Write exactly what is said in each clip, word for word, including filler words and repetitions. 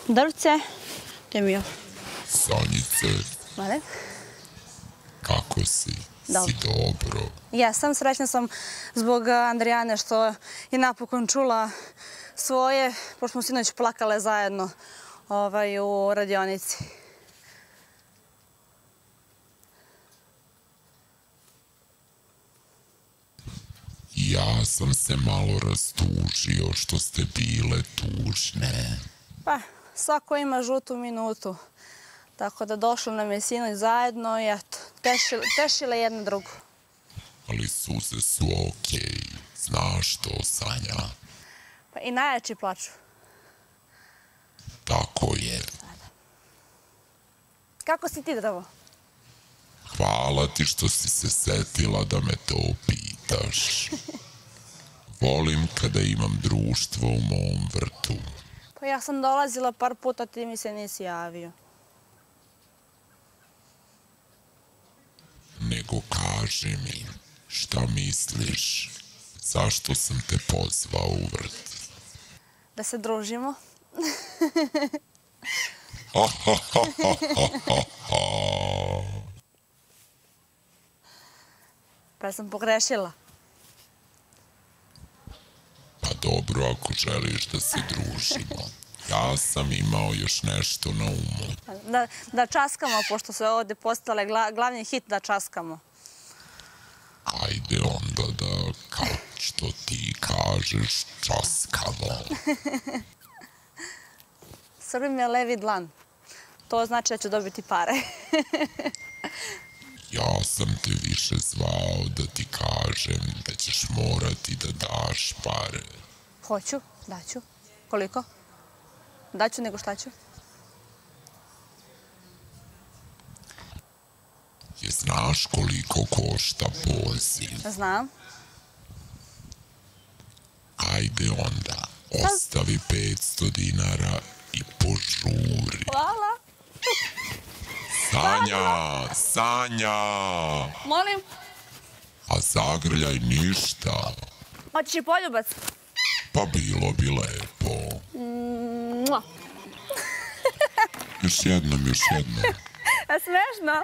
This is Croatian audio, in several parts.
Drvce, te mi je. Sanjice, Vale. kako si? Dobro. Si dobro? Ja sam srećna sam zbog Andrijane što je napokon čula svoje, pošto smo sinoć plakale zajedno ovaj, u radionici. Ja sam se malo rastužio što ste bile tužne. Pa, svako ima žutu minutu. Tako da došlo nam je sinoć zajedno i eto, tešile, tešile jedna drugu. Ali suze su okej. Znaš to, Sanja? Pa i najjači plaču. Tako je. Kako si ti, Drvo? Hvala ti što si se setila da me to pitaš. Volim kada imam društvo u mom vrtu. Pa ja sam dolazila par puta, ti mi se nisi javio. Nego kaži mi, šta misliš? Zašto sam te pozvao u vrt? Da se družimo. Pa sam pogrešila. Pa dobro, ako želiš da se družimo. Ja sam imao još nešto na umu. Da, da časkamo, pošto se ovdje postale gla, glavni hit da časkamo. Ajde onda da, kao što ti kažeš, časkamo. Srbi mi je levi dlan. To znači da ću dobiti pare. Ja sam te više zvao da ti kažem da ćeš morati da daš pare. Hoću, daću. Koliko? Daću nego šta ću? Je znaš koliko košta poziv? Znam. Ajde onda, ostavi petsto dinara i požuri. Hvala. Sanja, Sanja! Molim? A zagrljaj ništa. Hoćeš i poljubac? Pa bilo bi lepo. Mua. Još jednom, još jednom. A smešno.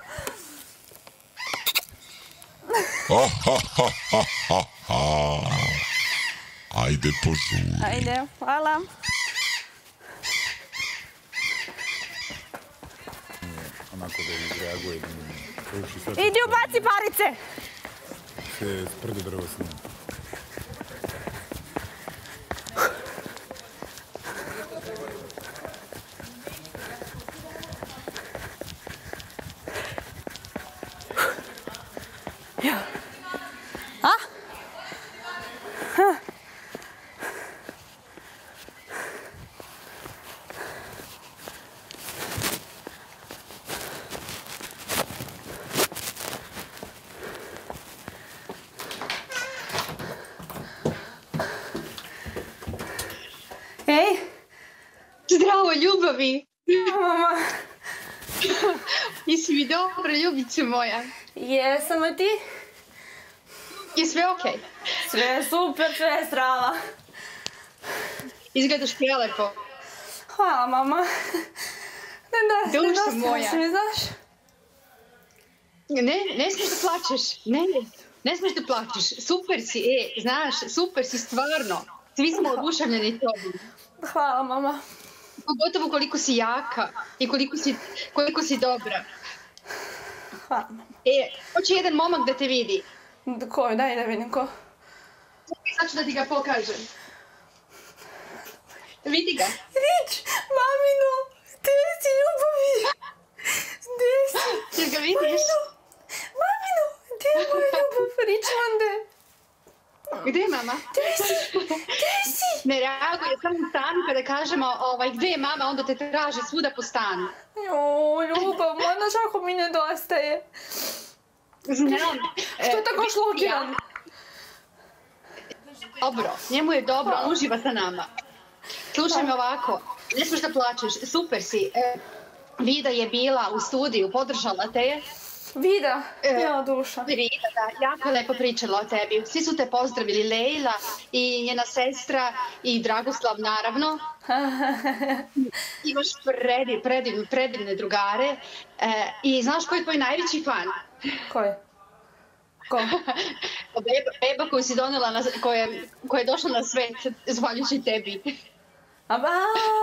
Ajde, požuri. Ajde, hvala. Onako da izreaguje da mi ruši sve. Idi ubaci parice! Se sprde drvo s njim. A? Ej! Zdravo, ljubavi! Mama! Jesi mi dobra, ljubice moja? Jesam li ti? Je sve okej? Sve super, sve je strava. Izgledaš prelepo. Hvala, mama. Ne da, Dušo nedostala moja. si mi, znaš? Ne, ne smiješ da plačeš. Ne, ne, ne smiješ da plačeš. Super si, e, znaš, super si stvarno. Svi smo oduševljeni tobom. Hvala, mama. Pogotovo koliko si jaka i koliko si, koliko si dobra. Hvala, mama. E, hoće jedan momak da te vidi. Ko, daj da vidim ko. Sad ću da ti ga pokažem. Vidi ga. Rič, mamino, gdje si, ljubavi? Gdje si? Jel ga vidiš? Mamino, gdje je moja ljubav, Ričmonde? Gdje je mama? Gdje si? Gdje si? Ne reaguje samo u stanu kada kažemo ovaj, gdje je mama, onda te traži svuda po stanu. Jo, ljubav, možda šako mi nedostaje. Znam. Što je tako šlokiran? Dobro, njemu je dobro, on uživa sa nama. Slušaj me ovako, ne smiješ da plačeš, super si. E, Vida je bila u studiju, podržala te je. Vida, ja duša. Vida, da, jako je lepo pričala o tebi. Svi su te pozdravili, Lejla i njena sestra i Dragoslav, naravno. Imaš predivne, predivne, predivne drugare. E, I znaš ko je tvoj najveći fan? Ko je? Ko? Beba, beba koju si donela, na, koja, koja je došla na svet, zahvaljujući tebi. A ba!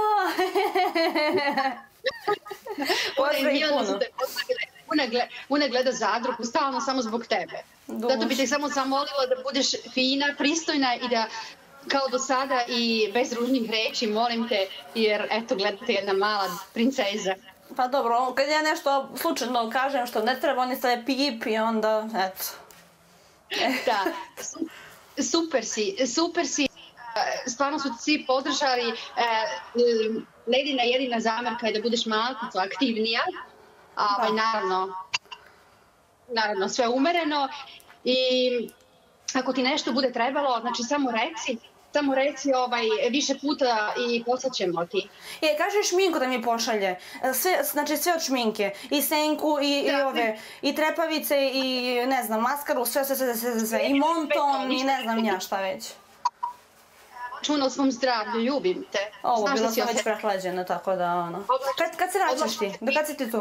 Pozdrav i puno. Una, gleda, una gleda zadrugu, stalno samo zbog tebe. Duš. Zato bi te samo zamolila da budeš fina, pristojna i da kao do sada i bez ružnih reči, molim te, jer eto gledate jedna mala princeza. Pa dobro, kad ja nešto slučajno kažem što ne treba, oni stave pip i onda, eto. Da, super si, super si. Stvarno su svi podržali. Ledina jedina zamerka je da budeš malkicu aktivnija. A, naravno, naravno, sve umereno i ako ti nešto bude trebalo, znači samo reci, samo reci ovaj, više puta i poslaćemo ti. Je, kaže šminku da mi pošalje, sve, znači sve od šminke, i senku, i, i ove, i trepavice, i ne znam, maskaru, sve, sve, sve, sve, sve, i monton, i ne znam ja šta već. Čuna o svom zdravlju, ljubim te. Ovo, bilo sam već prehlađena, tako da ono. Kad, kad se vraćaš ti? Do kad si ti tu?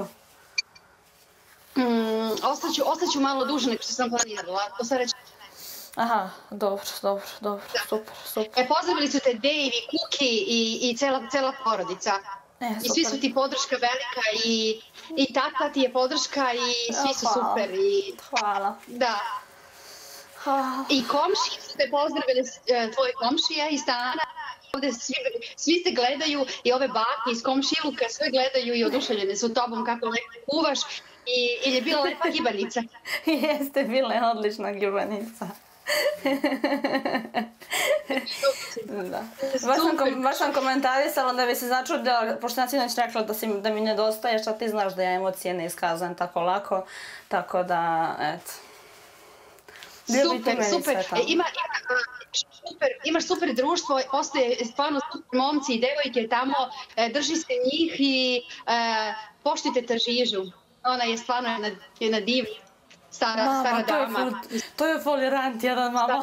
Mm, ostaću, ostaću malo duže nego što sam planirala. To sam reći. Aha, dobro, dobro, dobro, da. Super, super. E, pozdravili su te Dave i Kuki i, i cela, cela porodica. E, I svi su ti podrška velika i, i tata ti je podrška i svi su hvala. super. I, hvala. Da. I komšije su te pozdravili, tvoje komšije iz stana. Ovde svi, svi se gledaju i ove bake iz komšiluka sve gledaju i oduševljene su tobom kako lepo kuvaš. I, i je bila lepa gibanica. Jeste, bila je odlična gibanica. Da. Baš sam, kom, baš sam komentarisala da bi se začudila, pošto sam sinoć rekla da, si, da mi nedostaješ, a ti znaš da ja emocije ne iskazam tako lako, tako da, eto. Super, super. E, ima, ima, super. Imaš super društvo, postoje stvarno super momci i devojke tamo, e, drži se njih i e, poštite Tržižu. Ona je stvarno jedna, jedna divna, stara, mama, stara to dama. Je ful, to je folirant jedan, mama.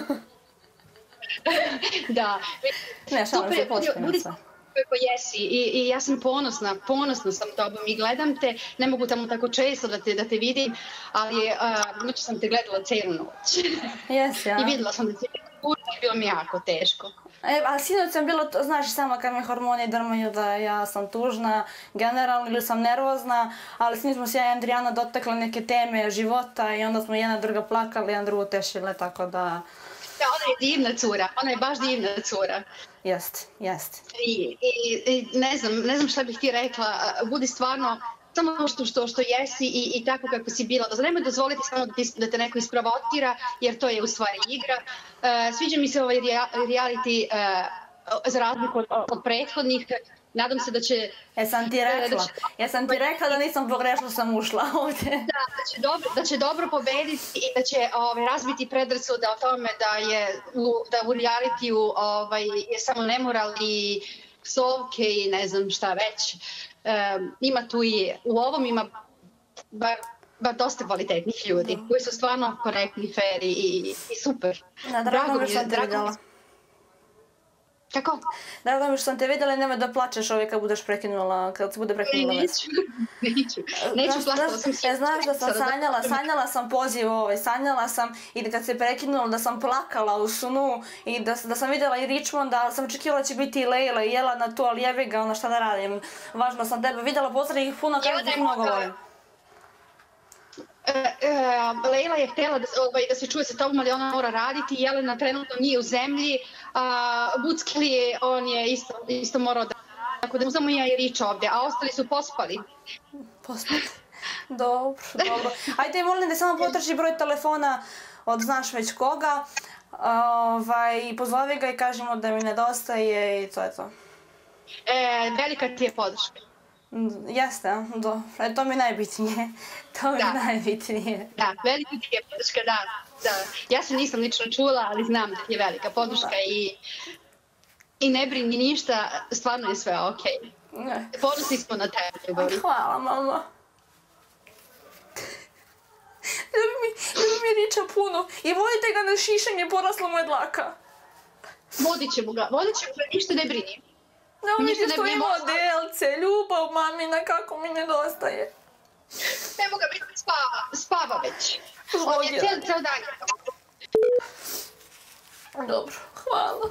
Da. Ne, šalim se, poštivim se. Kako jesi I, i ja sam ponosna, ponosna sam tobom i gledam te, ne mogu tamo tako često da te, da te vidim, ali uh, noć sam te gledala cijelu noć. Jes, ja. I vidjela sam da ti je puno i bilo mi jako teško. E, a sinoć sam bila, znaš sama kad me hormoni drmaju da ja sam tužna, generalno ili sam nervozna, ali sinoć smo se ja i Andrijana dotakle neke teme života i onda smo jedna druga plakali, jedan drugu tešile, tako da... Da, ona je divna cura, ona je baš divna cura. Jest, jest. I, i, i ne znam, ne znam šta bih ti rekla, budi stvarno samo što, što, što jesi i, i tako kako si bila. Nemoj dozvoliti samo da, ti, da te neko isprovocira, jer to je u stvari igra. Uh, sviđa mi se ovaj reality uh, za razliku od, od prethodnih. Nadam se da će... Jesam ti rekla, da će, jesam ti rekla da nisam pogrešno sam ušla ovdje. Da, da će dobro, da će dobro pobediti i da će ovaj, razbiti predrasuda o tome da je u, da u realitiju ovaj, je samo nemoral i psovke i ne znam šta već. Um, ima tu i u ovom ima bar, bar dosta kvalitetnih ljudi koji su stvarno korektni, fair i, i, i super. Da, drago mi sam te vidjela. Kako? Drago mi što sam te vidjela i nemoj da plačeš ovaj kad budeš prekinula, kad se bude prekinula već. Neću, neću, neću plaćala sam se. Znaš da sam sanjala, sanjala sam poziv ovaj, sanjala sam i kad se prekinula da sam plakala u snu i da, da sam vidjela i Richmonda, ali sam očekivala da će biti i Lejla i jela na to, ali jebi ga, ono šta da radim. Važno sam tebe vidjela, pozdravim ih puno, kada ih mnogo volim. Uh, uh, Lejla je htjela da, ovaj, da se čuje sa tobom, ali ona mora raditi. Jelena trenutno nije u zemlji. Uh, Buckli, on je isto, isto morao da... Tako da mu samo ja i Rič ovdje, a ostali su pospali. Pospali? Dobro, dobro. Ajde, molim da samo potraži broj telefona od znaš već koga. Ovaj, pozove ga i kažemo da mi nedostaje i to je to. E, velika ti je podrška. Jeste, do. E, to mi je najbitnije. To mi je da. najbitnije. Da, velika ti je podrška, da, da. Ja se nisam lično čula, ali znam da ti je velika podrška da. i, i ne brini ništa, stvarno je sve okej. Okay. Ponosni smo na tebe, ljubavi. Hvala, mama. Ljubi mi, ljubi mi Riča puno. I vodite ga na šišanje, porasla mu je dlaka. Vodit ćemo ga, vodit ćemo ga, ništa ne brini. Ne Ništa vidiš ne što brini, ima možda- delce, ljubav mamina, kako mi nedostaje. Evo ga, već spava, spava već. On je Zlogira. cijel, cijel dan. Dobro, hvala.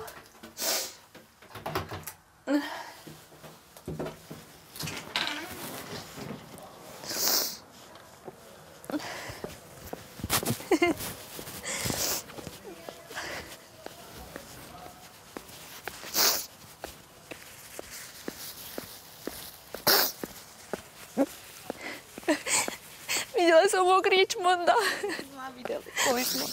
Vidjela sam ovog Richmonda. Ma, vidjeli, koji smo.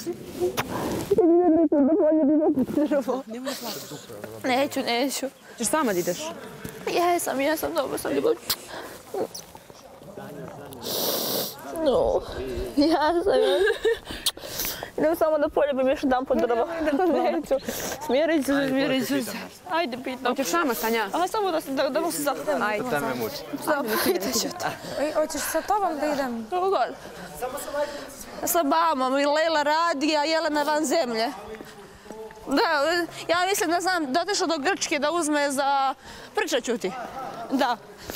Neću, neću. Ćeš sama da ideš? Jesam, jesam, dobro sam ljubav. No, ja sam, ja. Idem samo da poljubim još jedan po drvo. Neću. Smirit ću se, smirit ću se. Ajde, pitam. Hoćeš sama, Sanja? A samo da, da, da mu se zapnem. Ajde. Da me muči. Zapitat ću te. Ej, hoćeš sa tobom da idem? Kako god. Sa babom i Lejla radi, a Jelena van zemlje. Da, ja mislim da znam da otišao do Grčke da uzme za... Pričat ću ti. Da.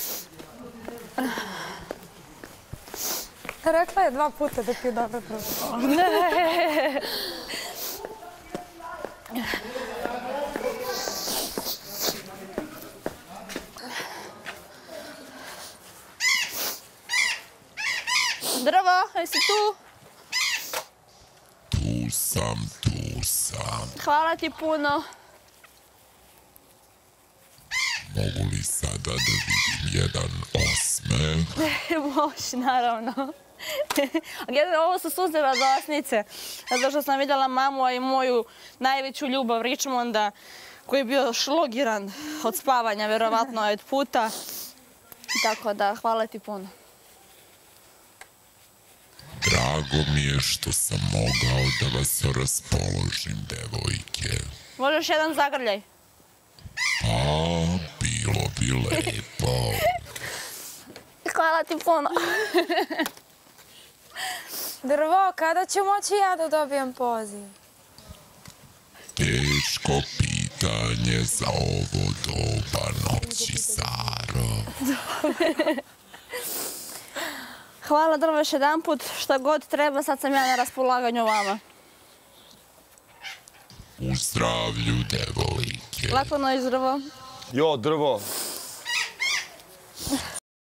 Rekla je dva puta da ti je dobro prošlo. Ne. Drvo, jesi tu? Tu sam, tu sam. Hvala ti puno. Mogu li sada da vidim jedan osmeh? Može, naravno. Ovo su suze glasnice. Zato što sam vidjela mamu, a i moju najveću ljubav Richmonda, koji je bio šlogiran od spavanja, verovatno od puta. Tako da, hvala ti puno. Drago mi je što sam mogao da vas raspoložim, devojke. Možeš jedan zagrljaj? A, bilo bi lepo. Hvala ti puno. Drvo, kada ću moći ja da dobijem poziv? Teško pitanje za ovo doba noći, Saro. Hvala Drvo još jedan put. Šta god treba, sad sam ja na raspolaganju vama. U zdravlju, devojke. Lako noć, Drvo. Jo, drvo.